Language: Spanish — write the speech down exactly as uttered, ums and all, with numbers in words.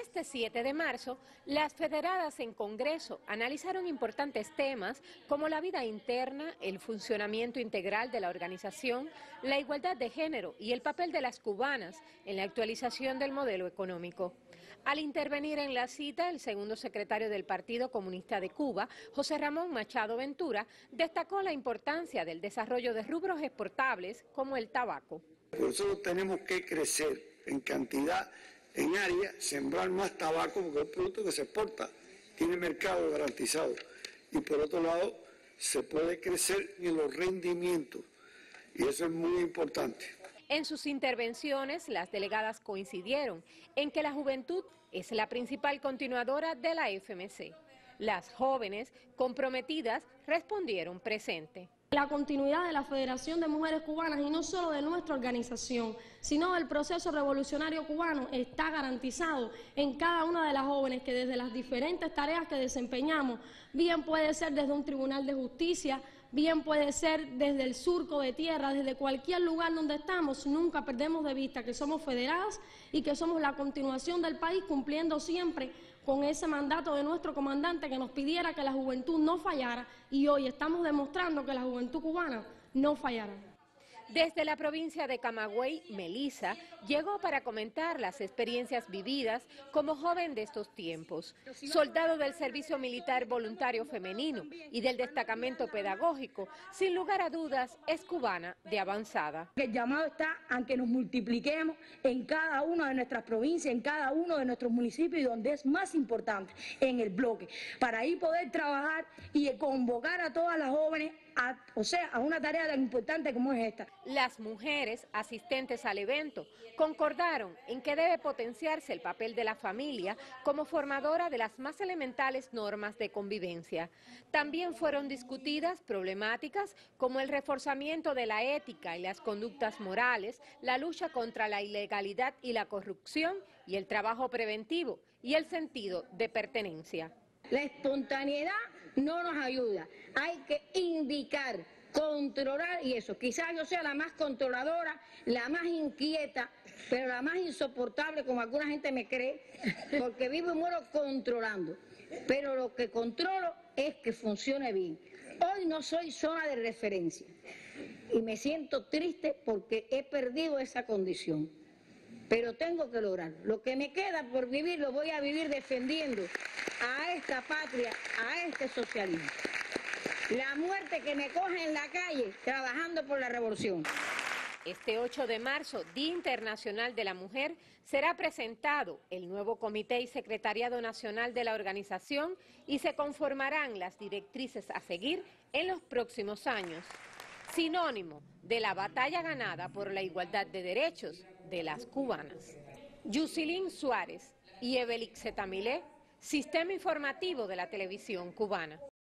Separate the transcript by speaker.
Speaker 1: Este siete de marzo, las federadas en Congreso analizaron importantes temas como la vida interna, el funcionamiento integral de la organización, la igualdad de género y el papel de las cubanas en la actualización del modelo económico. Al intervenir en la cita, el segundo secretario del Partido Comunista de Cuba, José Ramón Machado Ventura, destacó la importancia del desarrollo de rubros exportables como el tabaco.
Speaker 2: Por eso tenemos que crecer en cantidad, en área, sembrar más tabaco porque es un producto que se exporta, tiene mercado garantizado. Y por otro lado, se puede crecer en los rendimientos y eso es muy importante.
Speaker 1: En sus intervenciones, las delegadas coincidieron en que la juventud es la principal continuadora de la F M C. Las jóvenes comprometidas respondieron presente.
Speaker 3: La continuidad de la Federación de Mujeres Cubanas, y no solo de nuestra organización, sino del proceso revolucionario cubano, está garantizado en cada una de las jóvenes que desde las diferentes tareas que desempeñamos, bien puede ser desde un tribunal de justicia, bien puede ser desde el surco de tierra, desde cualquier lugar donde estamos, nunca perdemos de vista que somos federadas y que somos la continuación del país, cumpliendo siempre con ese mandato de nuestro comandante que nos pidiera que la juventud no fallara, y hoy estamos demostrando que la juventud cubana no fallará.
Speaker 1: Desde la provincia de Camagüey, Melissa llegó para comentar las experiencias vividas como joven de estos tiempos. Soldado del Servicio Militar Voluntario Femenino y del destacamento pedagógico, sin lugar a dudas es cubana de avanzada.
Speaker 4: El llamado está a que nos multipliquemos en cada una de nuestras provincias, en cada uno de nuestros municipios, y donde es más importante, en el bloque, para ahí poder trabajar y convocar a todas las jóvenes A, o sea, a una tarea tan importante como es esta.
Speaker 1: Las mujeres asistentes al evento concordaron en que debe potenciarse el papel de la familia como formadora de las más elementales normas de convivencia. También fueron discutidas problemáticas como el reforzamiento de la ética y las conductas morales, la lucha contra la ilegalidad y la corrupción y el trabajo preventivo y el sentido de pertenencia.
Speaker 4: La espontaneidad no nos ayuda, hay que indicar, controlar, y eso, quizás yo sea la más controladora, la más inquieta, pero la más insoportable, como alguna gente me cree, porque vivo y muero controlando, pero lo que controlo es que funcione bien. Hoy no soy zona de referencia y me siento triste porque he perdido esa condición. Pero tengo que lograrlo. Lo que me queda por vivir lo voy a vivir defendiendo a esta patria, a este socialismo. La muerte que me coge en la calle trabajando por la revolución.
Speaker 1: Este ocho de marzo, Día Internacional de la Mujer, será presentado el nuevo Comité y Secretariado Nacional de la organización y se conformarán las directrices a seguir en los próximos años. Sinónimo de la batalla ganada por la igualdad de derechos de las cubanas. Yusilín Suárez y Evelix Zetamilé, Sistema Informativo de la Televisión Cubana.